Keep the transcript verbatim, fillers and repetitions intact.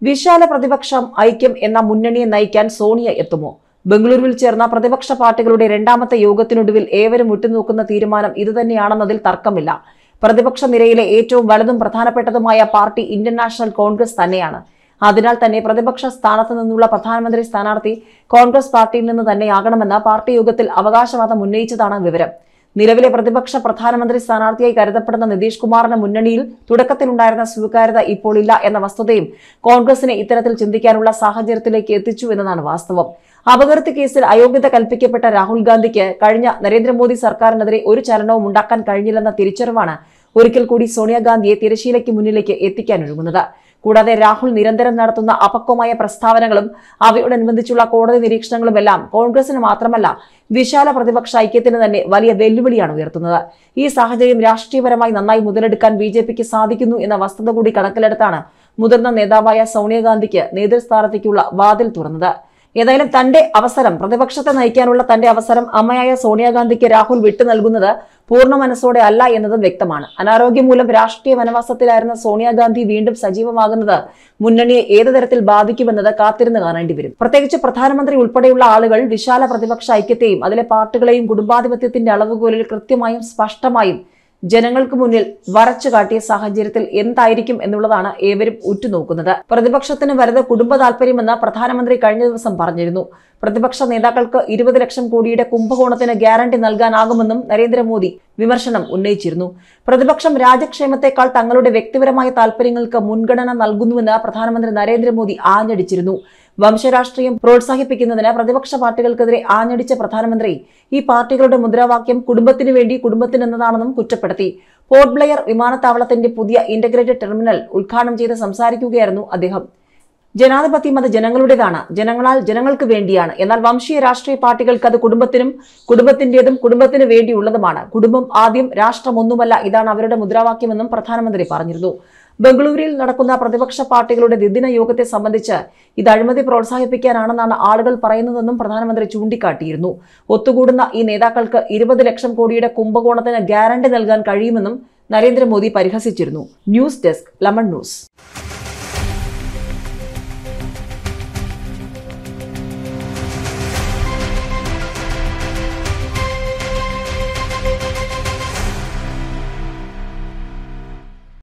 വിശാല പ്രതിപക്ഷം ഐക്യം എന്ന മുന്നണിയെ നയിക്കാൻ സോണിയ എത്തുമോ? ബംഗളൂരുവിൽ ചേർന്ന പ്രതിപക്ഷ പാർട്ടികളുടെ രണ്ടാമത്തെ യോഗത്തിനൊടുവിൽ ഏവരും ഉറ്റുനോക്കുന്ന തീരുമാനം ഇതുതന്നെയാണെന്നതിൽ തർക്കമില്ല. പ്രതിപക്ഷ നിരയിലെ ഏറ്റവും വലുതും പ്രധാനപ്പെട്ടതുമായ പാർട്ടി ഇന്ത്യൻ നാഷണൽ കോൺഗ്രസ് തന്നെയാണ്. അതിനാൽ തന്നെ പ്രതിപക്ഷ സ്ഥാനത്ത് നിന്നുള്ള പ്രധാനമന്ത്രി സ്ഥാനാർത്ഥി കോൺഗ്രസ് പാർട്ടിയിൽ നിന്ന് തന്നെയാകണമെന്ന് പാർട്ടി യോഗത്തിൽ അവകാശവാദം ഉന്നയിച്ചതാണ് വിവരം. നിലവിലെ പ്രതിപക്ഷ പ്രധാനമന്ത്രി സ്ഥാനാർത്ഥിയായി കരുതപ്പെടുന്ന നിതീഷ് കുമാറിന് മുന്നണിയിൽ തുടക്കത്തിലുണ്ടായിരുന്ന സ്വീകാര്യത ഇപ്പോൾ ഇല്ല എന്ന വസ്തുതയും കോൺഗ്രസിനെ ഇത്തരത്തിൽ ചിന്തിക്കാനുള്ള സാഹചര്യത്തിലേക്ക് എത്തിച്ചു എന്നതാണ് വാസ്തവം. അപകീർത്തി കേസിൽ അയോഗ്യത കൽപ്പിക്കപ്പെട്ട രാഹുൽ ഗാന്ധിക്ക് കഴിഞ്ഞ നരേന്ദ്രമോദി സർക്കാരിനെതിരെ ഒരു ചലനവും ഉണ്ടാക്കാൻ കഴിഞ്ഞില്ലെന്ന തിരിച്ചറിവാണ് ഒരിക്കൽ കൂടി സോണിയാഗാന്ധിയെ തിരശ്ശീലയ്ക്ക് മുന്നിലേക്ക് എത്തിക്കാനൊരുങ്ങുന്നത്. കൂടാതെ രാഹുൽ നിരന്തരം നടത്തുന്ന അപക്വമായ പ്രസ്താവനകളും അവയോടനുബന്ധിച്ചുള്ള കോടതി നിരീക്ഷണങ്ങളുമെല്ലാം കോൺഗ്രസിന് മാത്രമല്ല വിശാല പ്രതിപക്ഷ ഐക്യത്തിന് തന്നെ വലിയ വെല്ലുവിളിയാണ് ഉയർത്തുന്നത്. ഈ സാഹചര്യം രാഷ്ട്രീയപരമായി നന്നായി മുതലെടുക്കാൻ ബി ജെ പിക്ക് സാധിക്കുന്നു എന്ന വസ്തുത കൂടി കണക്കിലെടുത്താണ് മുതിർന്ന നേതാവായ സോണിയാഗാന്ധിക്ക് നേതൃസ്ഥാനത്തേക്കുള്ള വാതിൽ തുറന്നത്. ഏതായാലും തന്റെ അവസരം, പ്രതിപക്ഷത്തെ നയിക്കാനുള്ള തന്റെ അവസരം അമ്മയായ സോണിയാഗാന്ധിക്ക് രാഹുൽ വിട്ടു നൽകുന്നത് പൂർണ്ണ മനസ്സോടെ അല്ല എന്നതും വ്യക്തമാണ്. അനാരോഗ്യം മൂലം രാഷ്ട്രീയ വനവാസത്തിലായിരുന്ന സോണിയാഗാന്ധി വീണ്ടും സജീവമാകുന്നത് മുന്നണിയെ ഏതു തരത്തിൽ ബാധിക്കുമെന്നത് കാത്തിരുന്ന് കാണേണ്ടി വരും. പ്രത്യേകിച്ച് പ്രധാനമന്ത്രി ഉൾപ്പെടെയുള്ള ആളുകൾ വിശാല പ്രതിപക്ഷ ഐക്യത്തെയും അതിലെ പാർട്ടികളെയും കുടുംബാധിപത്യത്തിന്റെ അളവുകോലിൽ കൃത്യമായും സ്പഷ്ടമായും ജനങ്ങൾക്ക് മുന്നിൽ വരച്ചു കാട്ടിയ സാഹചര്യത്തിൽ എന്തായിരിക്കും എന്നുള്ളതാണ് ഏവരും ഉറ്റുനോക്കുന്നത്. പ്രതിപക്ഷത്തിന് വലുത് കുടുംബ താൽപര്യമെന്ന് പ്രധാനമന്ത്രി കഴിഞ്ഞ ദിവസം പറഞ്ഞിരുന്നു. പ്രതിപക്ഷ നേതാക്കൾക്ക് ഇരുപത് ലക്ഷം കോടിയുടെ കുംഭകോണത്തിന് ഗ്യാരണ്ടി നൽകാനാകുമെന്നും നരേന്ദ്രമോദി വിമർശനം ഉന്നയിച്ചിരുന്നു. പ്രതിപക്ഷം രാജ്യക്ഷേമത്തെക്കാൾ തങ്ങളുടെ വ്യക്തിപരമായ താൽപര്യങ്ങൾക്ക് മുൻഗണന നൽകുന്നുവെന്ന് പ്രധാനമന്ത്രി നരേന്ദ്രമോദി ആഞ്ഞടിച്ചിരുന്നു. വംശരാഷ്ട്രീയം പ്രോത്സാഹിപ്പിക്കുന്നതിന് പ്രതിപക്ഷ പാർട്ടികൾക്കെതിരെ ആഞ്ഞടിച്ച പ്രധാനമന്ത്രി ഈ പാർട്ടികളുടെ മുദ്രാവാക്യം കുടുംബത്തിന് വേണ്ടി കുടുംബത്തിന് എന്നതാണെന്നും കുറ്റപ്പെടുത്തി. പോർട്ട് ബ്ലെയർ വിമാനത്താവളത്തിന്റെ പുതിയ ഇന്റഗ്രേറ്റഡ് ടെർമിനൽ ഉദ്ഘാടനം ചെയ്ത് സംസാരിക്കുകയായിരുന്നു അദ്ദേഹം. ജനാധിപത്യം അത് ജനങ്ങളുടേതാണ്, ജനങ്ങളാൽ ജനങ്ങൾക്ക് വേണ്ടിയാണ്. എന്നാൽ വംശീയ രാഷ്ട്രീയ പാർട്ടികൾക്ക് അത് കുടുംബത്തിനും കുടുംബത്തിന്റേതും കുടുംബത്തിന് വേണ്ടിയുള്ളതുമാണ്. കുടുംബം ആദ്യം, രാഷ്ട്രം ഒന്നുമല്ല, ഇതാണ് അവരുടെ മുദ്രാവാക്യമെന്നും പ്രധാനമന്ത്രി പറഞ്ഞിരുന്നു. ബംഗളൂരുവിൽ നടക്കുന്ന പ്രതിപക്ഷ പാർട്ടികളുടെ ദ്വിദിന യോഗത്തെ സംബന്ധിച്ച് ഇത് അഴിമതി പ്രോത്സാഹിപ്പിക്കാനാണെന്നാണ് ആളുകൾ പറയുന്നതെന്നും പ്രധാനമന്ത്രി ചൂണ്ടിക്കാട്ടിയിരുന്നു. ഒത്തുകൂടുന്ന ഈ നേതാക്കൾക്ക് ഇരുപത് ലക്ഷം കോടിയുടെ കുംഭകോണത്തിന് ഗ്യാരണ്ടി നൽകാൻ കഴിയുമെന്നും നരേന്ദ്രമോദി പരിഹസിച്ചിരുന്നു. News desk, lemon news.